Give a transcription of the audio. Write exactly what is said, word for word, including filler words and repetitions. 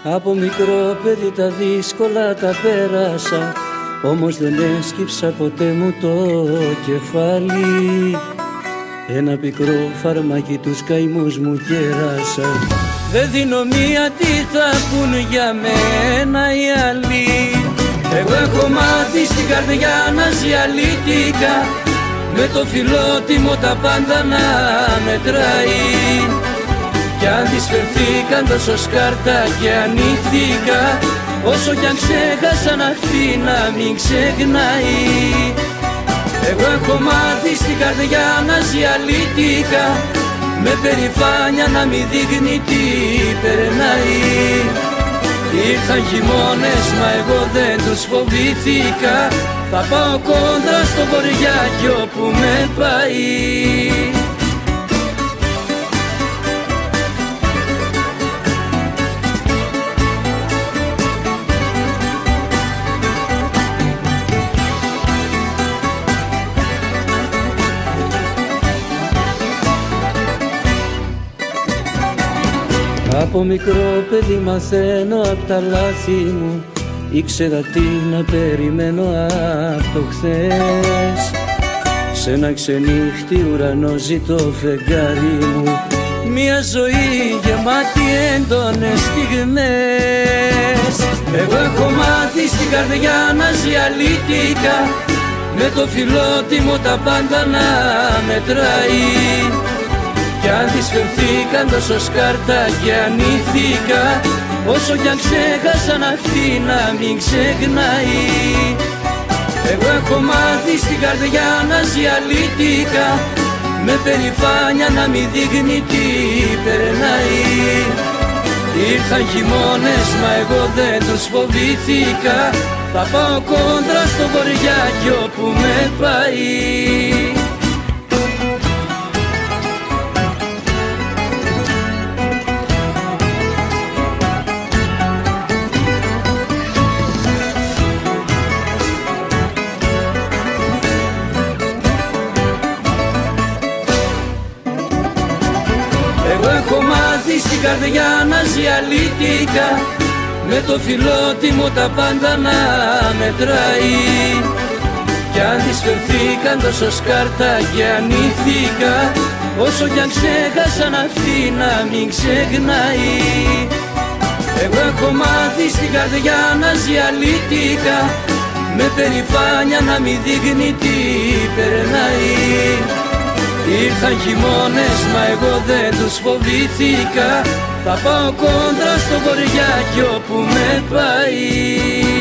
Από μικρό παιδί τα δύσκολα τα πέρασα, όμως δεν έσκυψα ποτέ μου το κεφάλι. Ένα πικρό φαρμάκι τους καημούς μου κέρασα. Δεν δίνω μία, τι θα πουν για μένα οι άλλοι. Εγώ έχω μάθει στην καρδιά να ζει αλήτικα, με το φιλότιμο τα πάντα να μετράει. Κι αν τις φερθήκαν τόσο σκάρτα και ανήθηκα, όσο κι αν ξέχασαν αυτή να μην ξεχνάει. Εγώ έχω μάθει στην καρδιά να ζει αλήτικα, με περηφάνεια να μην δείχνει τι περνάει. Ήρθαν χειμώνες μα εγώ δεν τους φοβήθηκα, θα πάω κόντρα στο βοριάκι όπου με πάει. Από μικρό παιδί μαθαίνω απ' τα λάθη μου, ήξερα τι να περιμένω απ' το χθες. Σ' ένα ξενύχτη ουρανό ζητώ φεγγάρι μου, μια ζωή γεμάτη έντονες στιγμές. Εγώ έχω μάθει στην καρδιά να ζει αλήτικα, με το φιλότιμο τα πάντα να μετράει. Κι αν τις φερθήκαν τόσο σκάρτα και ανήθηκα, όσο κι αν ξέχασαν αυτή να μην ξεχνάει. Εγώ έχω μάθει στην καρδιά να ζει αλήτικα, με περηφάνεια να μην δείχνει τι περνάει. Ήρθαν χειμώνες μα εγώ δεν τους φοβήθηκα, θα πάω κόντρα στο βοριάκι όπου με πάει. Εγώ έχω μάθει στην καρδιά να ζει αλήτικα, με το φιλότιμο τα πάντα να μετράει. Κι αν τις φερθήκαν τόσο σκάρτα και ανήθηκα, όσο κι αν ξέχασαν αυτή να μην ξεχνάει. Εγώ έχω μάθει στην καρδιά να ζει αλήτικα, με περηφάνεια να μην δείχνει τι περνάει. Ήρθαν χειμώνες μα εγώ δεν τους φοβήθηκα, θα πάω κόντρα στο βοριάκι όπου με πάει.